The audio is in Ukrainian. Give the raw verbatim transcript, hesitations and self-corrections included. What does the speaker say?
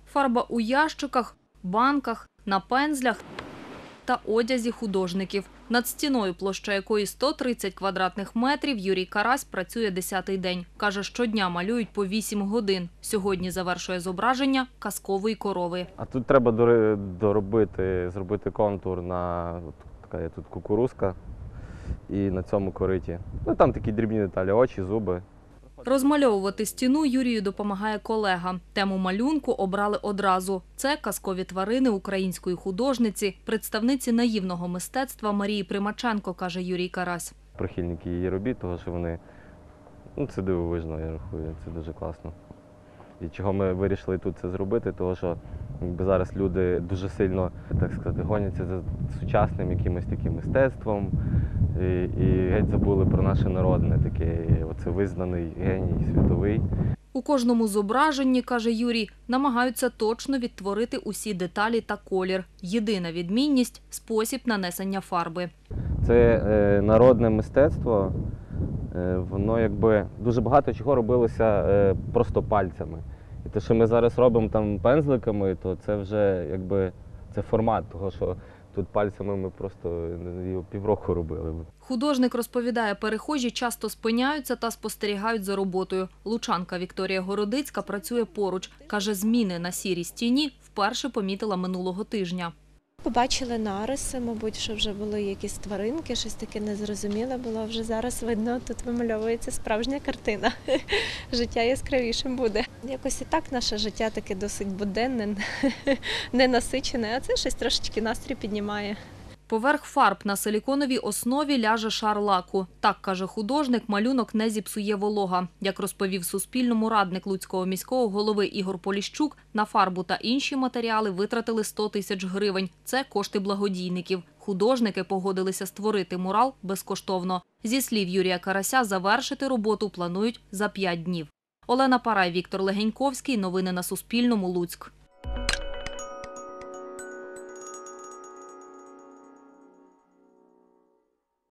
Фарба у ящиках, банках, на пензлях та одязі художників. Над стіною, площа якої сто тридцять квадратних метрів, Юрій Карась працює десятий день. Каже, щодня малюють по вісім годин. Сьогодні завершує зображення казкової корови. А тут треба доробити, зробити контур на така є тут кукурузка і на цьому кориті. Ну там такі дрібні деталі, очі, зуби. Розмальовувати стіну Юрію допомагає колега. Тему малюнку обрали одразу. Це казкові тварини української художниці, представниці наївного мистецтва Марії Примаченко, каже Юрій Карась. Прихильники її робіт, тому що вони, ну це дивовижно, я рахую, це дуже класно. І чого ми вирішили тут це зробити, тому що якби зараз люди дуже сильно, так сказати, гоняться за сучасним якимось таким мистецтвом і, і геть забули про наше народне, таке, оце визнаний геній світовий. У кожному зображенні, каже Юрій, намагаються точно відтворити усі деталі та колір. Єдина відмінність – спосіб нанесення фарби. Це е, народне мистецтво, е, воно якби дуже багато чого робилося е, просто пальцями. І те, що ми зараз робимо там пензликами, то це вже якби це формат того, що тут пальцями ми просто його півроку робили. Художник розповідає, перехожі часто спиняються та спостерігають за роботою. Лучанка Вікторія Городицька працює поруч. Каже, зміни на сірій стіні вперше помітила минулого тижня. Побачили нариси, мабуть, що вже були якісь тваринки, щось таке незрозуміле було. Вже зараз видно, тут вимальовується справжня картина. Життя яскравішим буде. Якось і так наше життя таке досить буденне, ненасичене, а це щось трошечки настрій піднімає. Поверх фарб на силіконовій основі ляже шар лаку. Так, каже художник, малюнок не зіпсує волога. Як розповів Суспільному радник Луцького міського голови Ігор Поліщук, на фарбу та інші матеріали витратили сто тисяч гривень. Це кошти благодійників. Художники погодилися створити мурал безкоштовно. Зі слів Юрія Карася, завершити роботу планують за п'ять днів. Олена Парай, Віктор Легеньковський. Новини на Суспільному. Луцьк.